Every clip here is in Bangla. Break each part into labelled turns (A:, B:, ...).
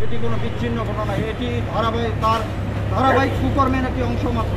A: এটি কোনো বিচ্ছিন্ন ঘটনা, এটি ধারাবাহিক কুকর্মের একটি অংশ মাত্র।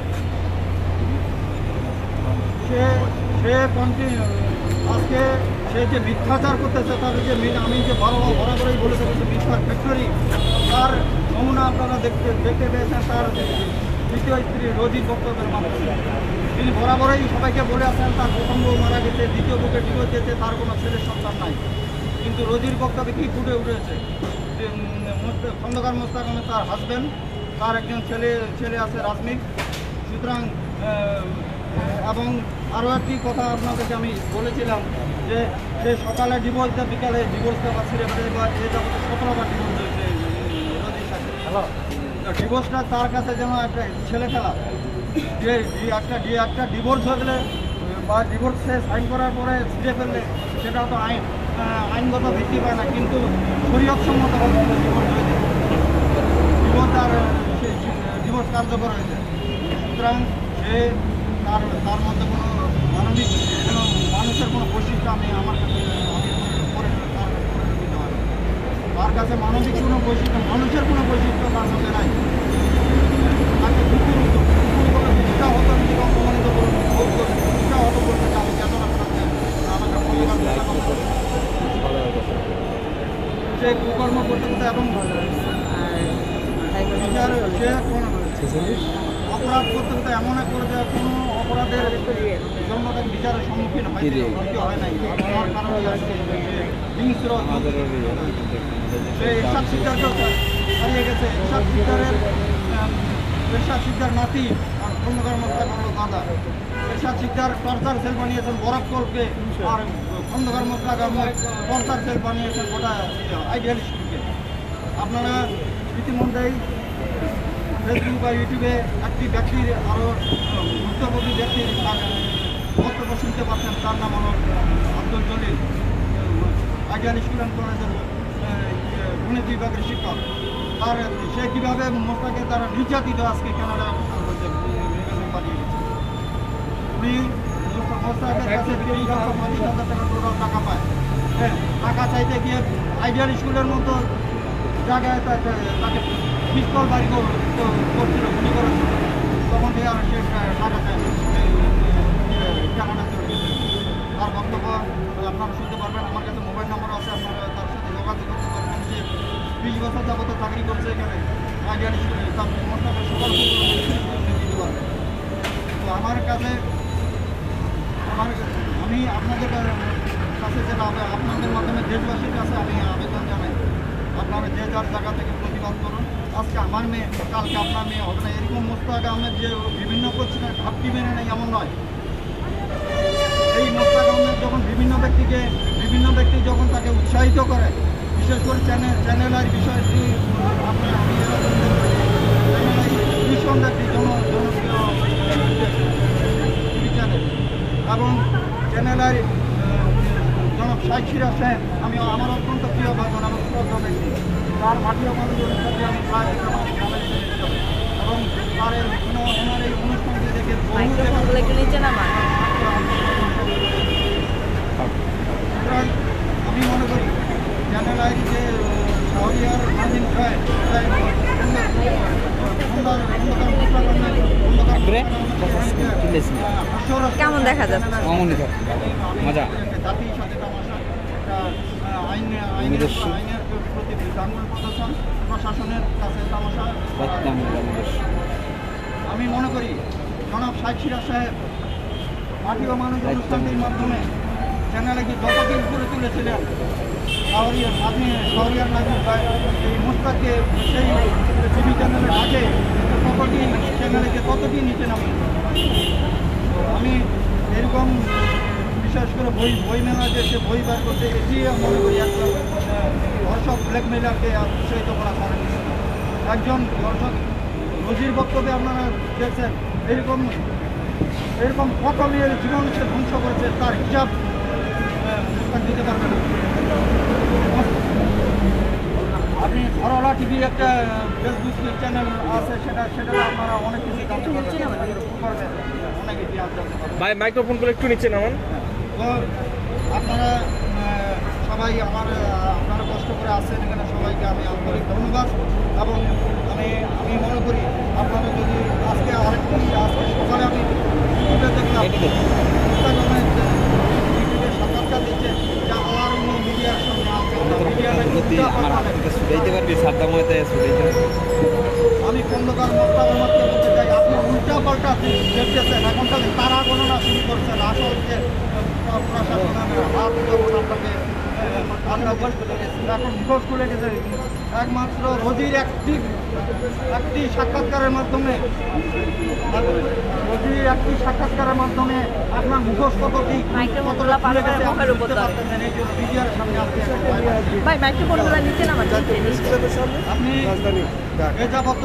A: আজকে সে যে মিথ্যাচার করতেছে, তার যে আমি যে বরাবরই বলে দেবো যে মিথ্যার ফ্যাক্টরি, তার নমুনা আপনারা দেখতে পেয়েছেন তার দ্বিতীয় স্ত্রী রোজির বক্তব্যের মাধ্যমে। তিনি বরাবরই সবাইকে বলে আসেন তার প্রথম বউ মারা গেছে, দ্বিতীয় বুকে ডিভোর্স দিয়েছে, তার কোনো ছেলে সন্তান নাই। কিন্তু রোজির বক্তব্যে কী ফুটে উঠেছে, খন্দকার মোস্তাক আহমেদ তার হাজব্যান্ড, তার একজন ছেলে আছে রাজমিক। সুতরাং এবং আরও একটি কথা আপনাদেরকে আমি বলেছিলাম যে সে সকালে ডিভোর্স দেয়, বিকালে ডিভোর্স দেওয়া ছিঁড়ে ফেলে, বা এ যাবতে 17বার ডিভোর্স হয়েছে রোজির সাথে। ডিভোর্সটা তার কাছে যেন একটা ছেলে খেলা, যে একটা ডিভোর্স হয়ে গেলে বা ডিভোর্সে সাইন করার পরে ছিঁড়ে ফেললে সেটা তো আইনগত ভিত্তি পায় না, কিন্তু শরীয়তসম্মতভাবে ডিভোর্স হয়েছে, ডিভোর্স কার্যকর হয়েছে। সুতরাং সে তার মধ্যে কোনো মানুষের কোনো বৈশিষ্ট্য আমার কাছে তার কাছে মানবিক কোনো বৈশিষ্ট্য, মানুষের কোনো বৈশিষ্ট্য তার মধ্যে নাই। তাকে কুকুর বলে উৎসাহ হতো, নিজেকে অপমানিত উৎসাহ হতো বলতে আমি চেতনা করাতে আমাকে পরিবার সে কুকর্ম করতে করতে এবং সে অপরাধ করতে করতে এমন এক পর্যায়ে কোনো অপরাধের জন্য তাকে বিচারের সম্মুখীন হয় নাই। আমার কারণে হিংস্র সে এরশাদ শিকদারকে হারিয়ে গেছে। এরশাদ শিকদার নাতি আর খন্দকার মোস্তাক হলো দাদা। এরশাদ শিকদার টর্চার সেল বানিয়েছেন বরাকরকে, আর খন্দকার মোস্তাক আহমেদ টর্চার সেল বানিয়েছেন গোটা আইডিয়াল স্কুলকে। আপনারা ইতিমধ্যেই ফেসবুক বা ইউটিউবে একটি ব্যক্তির আরও ভুক্তভোগী ব্যক্তির বক্তব্য শুনতে পাচ্ছেন। তার নাম হল Abdul Jalil, ideal school and কলেজের গণিত বিভাগের শিক্ষক। সে কীভাবে মোস্তাকে তারা নির্যাতিত আজকে কানাডা পাঠিয়ে গেছে। উনি মোস্তাকের কাছে 30,000 টাকা টোটাল টাকা পায়। হ্যাঁ, টাকা চাইতে গিয়ে আইডিয়াল স্কুলের মতো জায়গায় তাকে পিস্তল বাড়ি করছিল, গুলি করেছিল। তখন থেকে আর সে টাকা চায় কানাডা চলে গেছে। তার বক্তব্য আপনারা শুনতে পারবেন, আমার কাছে মোবাইল নম্বর আছে, আপনারা তার সাথে যোগাযোগ করতে পারবেন। যে 20 বছর যাবত চাকরি করছে এখানে আইডিয়াল স্কুলে, তার মোস্তাকের সকল দিতে পারবে। তো আমার কাছে আমি আপনাদের কাছে যেটা হবে, আপনাদের মাধ্যমে দেশবাসীর কাছে আমি আবেদন জানাই, আপনারা যে যার জায়গা থেকে প্রতিবাদ করুন। আজকে আমার মেয়ে, কালকে আপনার মেয়ে হবে না। এরকম মোস্তাক আহমেদ যে বিভিন্ন পশ্চিমের ঘাপটি মেনে নেই এমন নয়। এই মোস্তাক আহমেদ যখন বিভিন্ন ব্যক্তি যখন তাকে উৎসাহিত করে, বিশেষ করে চ্যানেলের বিষয়টি আপনার ভীষণ একটি জনপ্রিয় টিভি চ্যানেল, এবং চ্যানেলের জনাব শাইখ সিরাজ সাহেব আমার অত্যন্ত প্রিয় ভাজন এবং শ্রদ্ধা ব্যক্তি। তার ভাটিও মানুষজনের সাথে আমি প্রায় এবং তার ওনার এই অনুষ্ঠানটি দেখে আমি মনে করি চ্যানেল আইডি যে শাহরিয়ার নাজিম সাহেব
B: কেমন দেখা যাচ্ছে?
A: জাতির সাথে তামাশা, আইনের প্রতি আঙুল প্রদর্শন, প্রশাসনের কাছে তামাশা। আমি মনে করি জনাব শাইখ সিরাজ সাহেব মাটি ও মানুষ অনুষ্ঠানটির মাধ্যমে চ্যানেলকে যতটি উপরে তুলেছিলেন, শাহরিয়ার নাজিম সাহেব এই মোস্তাককে সেই টিভি চ্যানেলে ডাকে ততটি নিচে নামে। আমি এরকম বিশেষ করে বই মেলা যে সে বই বার করতে, এটি মনে করি একটা দর্শক ব্ল্যাকমেলারকে উৎসাহিত করা কারণ। একজন দর্শক রোজির বক্তব্যে আপনারা দেখছেন, এরকম কত মেয়ের জীবন সে ধ্বংস করেছে, তার হিসাব দিতে পারবেন। আপনি ঘরোয়া টিভি একটা ফেসবুক চ্যানেল আছে, সেটা আপনারা অনেক কিছু জানতে পারবেন, অনেক ইতিহাস জানতে পারবেন।
C: ভাই মাইক্রোফোন করে একটু নিচ্ছেন আমার।
A: তো আপনারা সবাই আপনারা কষ্ট করে আসছেন এখানে, সবাইকে আমি আন্তরিক ধন্যবাদ। এবং আমি মনে করি আপনারা যদি আজকে সকালে আমি ইউটিউবে দেখলাম ইউটিউবে সাক্ষাৎকার দিচ্ছে যে আমার উনি মিডিয়ার সামনে আমি খন্দকার মোস্তাক আহমদকে বলতে চাই, আপনি উল্টা পাল্টা দেখতেছেন, এখন তাহলে তারা গণনা শুরু করছেন। আসল যে প্রশাসনের হাত যখন আপনাকে এখন মুখোশ খুলে গেছে, একমাত্র রোজির একটি সাক্ষাৎকারের মাধ্যমে আপনার মুখোশ কত ঠিক কতটা খুলে গেছে বুঝতে পারতেছেন। এই জন্য মিডিয়ার সামনে আসতে আপনি এ যাবত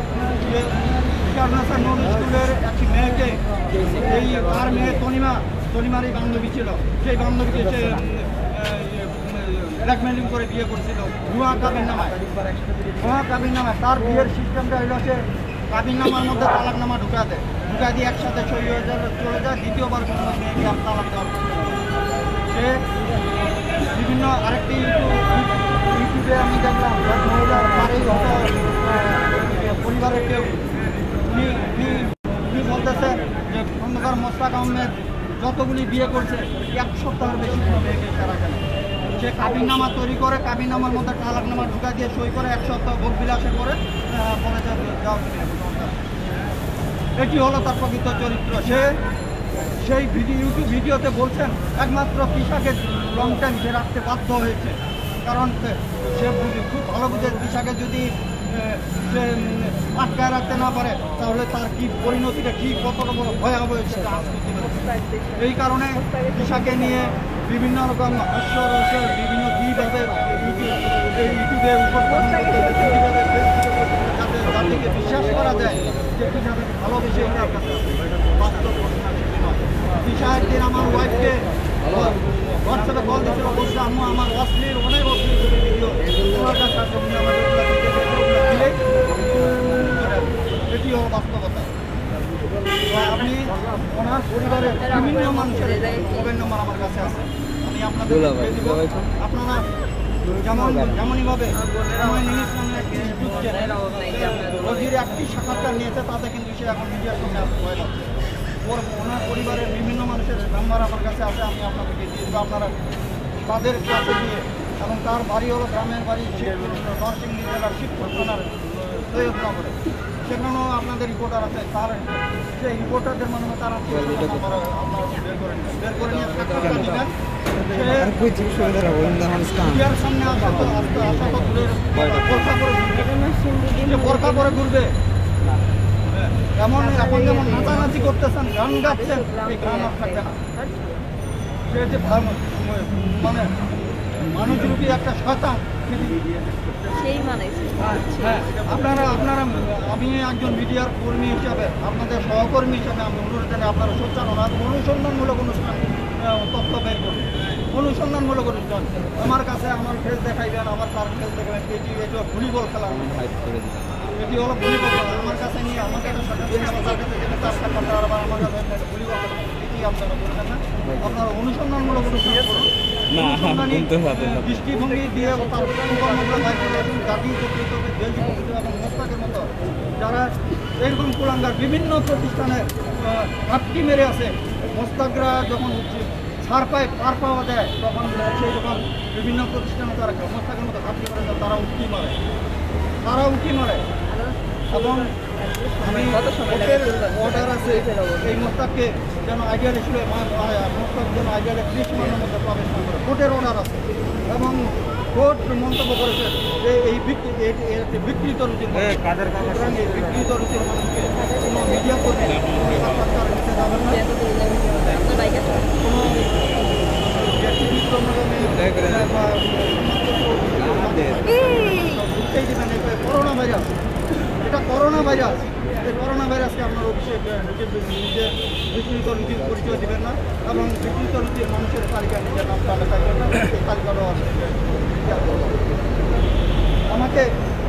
A: নুন স্কুলের একটি মেয়েকে তার মেয়ে তনিমার এই বান্ধবী ছিল, সেই বান্ধবীকে সে ব্ল্যাকমেলিং করে বিয়ে করছিল ভুয়া কাবিননামায়। তার বিয়ের সিস্টেমটা হইল সে কাবিননামার মধ্যে তালাকনামা ঢুকা দিয়ে একসাথে সই হয়ে চলে যায়, দ্বিতীয়বার কোনো মেয়েকে আর তালাক দেওয়ার সে বিভিন্ন আরেকটি ইউটিউবে আমি দেখলাম মহিলার বাড়ির পরিবারের কেউ উনি বলতেছে যে খন্দকার মোস্তাক আহমেদ যতগুলি বিয়ে করছে 1 সপ্তাহের বেশি কোনো মেয়েকে সারা কেন। সে কাবিননামা তৈরি করে, কাবিননামার মধ্যে তালাকনামা ঢুকা দিয়ে সই করে 1 সপ্তাহ ভোগ বিলাসে করে পরে যাওয়া। এটি হলো তার প্রকৃত চরিত্র। সেই ইউটিউব ভিডিওতে বলছেন একমাত্র তিশাকে লং টাইম সে রাখতে বাধ্য হয়েছে, কারণ সে খুব ভালো বুঝে তিশাকে যদি সে আটকায় রাখতে না পারে তাহলে তার কি পরিণতিটা কি কতটা বড় ভয়াবহ সেটা আজ করতে পারে। এই কারণে তিশাকে নিয়ে বিভিন্ন রকম হাস্যরসের বিভিন্ন কীভাবে ইউটিউবে যাতে জাতিকে বিশ্বাস করা যায় যে কীভাবে ভালোবেসে তার কাছে বাস্তব ঘটনা সেটি নয়। তিশা একদিন আমার ওয়াইফকে হোয়াটসঅ্যাপে কল দিয়েছিল, বলছে আম্মু আমার অনেক অশ্লীল ভিডিও তোমার কাছে দিলে এটিও বাস্তবতা। আপনি ওনার পরিবারের বিভিন্ন মানুষের মোবাইল নম্বর আমার কাছে আছে, আমি আপনাদের আপনারা যেমনইভাবে রোজির একটি সাক্ষাৎকার নিয়েছে তাতে কিন্তু সে এখন মিডিয়ার সামনে ভয় লাগছে। ওনার পরিবারের বিভিন্ন মানুষের নাম্বার আমার কাছে আছে, আমি আপনাদেরকে দিয়ে দেবো, আপনারা তাদের কাছে দিয়ে। এবং তার বাড়ি হলো গ্রামের বাড়ি নরসিংদী জেলার শিবপুর থানার সৈয়দনগরে, সেখানেও আপনাদের রিপোর্টার আছে। তার সেই রিপোর্টারদের মাধ্যমে তারা আপনার বের করে নিয়ে সাক্ষাৎকার দিবেন। সামনে আসা তো বোরখা পরে ঘুরবে, এখন যেমন নাচানাচি করতেছেন, গান গাচ্ছেন, এই গান আর থাকবে না। সে যে মানে মানুষরূপী একটা শয়তান, আপনারা আমি একজন মিডিয়ার কর্মী হিসাবে, আপনাদের সহকর্মী হিসাবে আমি অনুরোধ জানাই আপনারা সোচ্চার হন, অনুসন্ধানমূলক অনুষ্ঠান তথ্য বের করুন, অনুসন্ধানমূলক অনুষ্ঠান। আমার কাছে আমার ফেস দেখাইবেন, আমার তার ফেস দেখাবেন, এটি ভলিবল খেলা, এটি হলো ভলিবল খেলা। আমার কাছে নিয়ে আমাকে একটা আমার কাছে ভলিবল খেলা, এটি আপনারা করবেন না। আপনারা অনুসন্ধানমূলক অনুষ্ঠান করুন, দৃষ্টিভঙ্গি দিয়ে তার কর্মগুলো বাইর করে রাখুন। জাতীয় কর্তৃত্ব দেশ এবং মোস্তাকের মতো যারা এরকম কুলাঙ্গার বিভিন্ন প্রতিষ্ঠানে ঘাপটি মেরে আছে, মোস্তাকরা যখন ছাড় পায় পার পাওয়া যায় তখন সেই যখন বিভিন্ন প্রতিষ্ঠানে তারা মোস্তাকের মতো ঘাপটি করে তারা উঠি মারে। এবং আমি অর্ডার আছে এই মোস্তাককে যেন আইডিয়াল হিসেবে মোস্তাক যেন আইডিয়াল 30 মাসের মধ্যে প্রবেশ না করে, কোর্টের অর্ডার আছে। এবং কোর্ট মন্তব্য করেছে যে এই বিকৃত রুচির বিকৃত রুচির মানুষকে কোনো মিডিয়া কর্মী সাক্ষাৎকার নিতে যাবেন না, কোনো ঢুকতেই দেবেন। করোনা ভাইরাস, এটা করোনা ভাইরাস, এই করোনা ভাইরাসকে আপনার অফিসে নিজে বিকৃত রুচির পরিচয় দেবেন না এবং বিকৃত রুচির মানুষের তালিকা নিজের নাম তালিকা করবেন না। এই তালিকাটাও আছে। আমাকে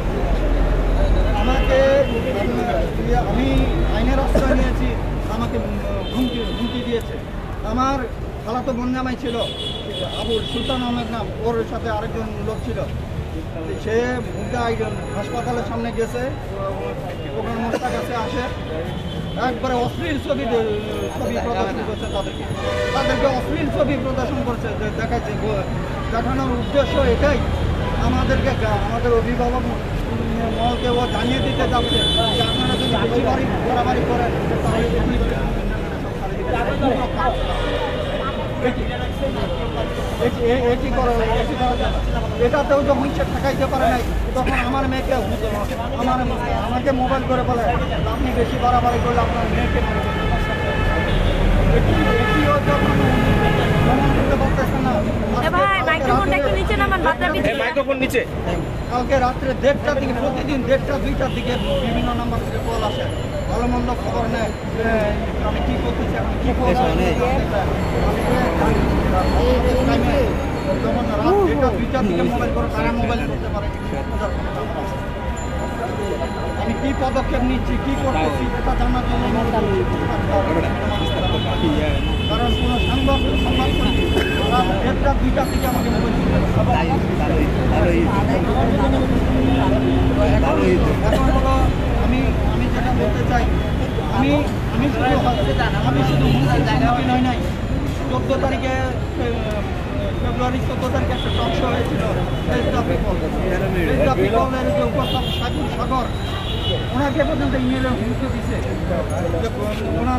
A: আমি আইনের আশ্রয় নিয়েছি, আমাকে হুমকি দিয়েছে। আমার খালাতো বোন জামাই ছিল, আবুল সুলতান আহমেদ নাম, ওর সাথে আরেকজন লোক ছিল। সে হাসপাতালের সামনে গেছে, ওখানে মোস্তার কাছে আসে, একবারে অশ্লীল ছবি প্রদর্শন করছে তাদেরকে অশ্লীল ছবি প্রদর্শন করছে, দেখাচ্ছে। দেখানোর উদ্দেশ্য এটাই, আমাদের অভিভাবক মহলকে ও জানিয়ে দিতে যাচ্ছে যে আপনারা যদি বেশি বাড়াবাড়ি করেন এটি করা এটাতেও যখন সে ঠেকাইতে পারে নাই, তখন আমার মেয়েকে আমাকে মোবাইল করে বলে আপনি বেশি বাড়াবাড়ি করলে আপনার মেয়েকে এটিও যখন কালকে রাত্রে 1:30টার দিকে, প্রতিদিন 1:30-2টার দিকে বিভিন্ন নাম্বার থেকে কল আসে, ভালো মন্দ খবর নেয়, আমি কি করতেছি, আমি কি করবো। যখন রাত 1:30-2টার দিকে মোবাইল করে, তারা মোবাইল করতে পারে। আমি কি পদক্ষেপ নিচ্ছি, কি করতেছি এটা জানার জন্য, কারণ কোনো সংবাদ রাত 1:30-2টার দিকে আমাকে মোবাইল এখন হলো আমি যেটা বলতে চাই, আমি শুধু সম্মুখীন হয় নাই। 14 তারিখে ফেব্রুয়ারি 14 তারিখে একটা টক শো হয়েছিল পিপলের যে উপস্থাপক সাইফুল সাগর, ওনাকে পর্যন্ত ইমেলের হুমকি দিচ্ছে যে ওনার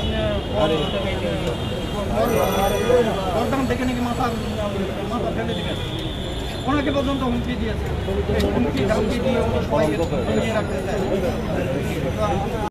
A: গরদান থেকে নাকি মাথা ফেলে দিবেন, ওনাকে পর্যন্ত হুমকি দিয়েছে। হুমকি ধামকি দিয়ে সবাইকে রাখতে চায়।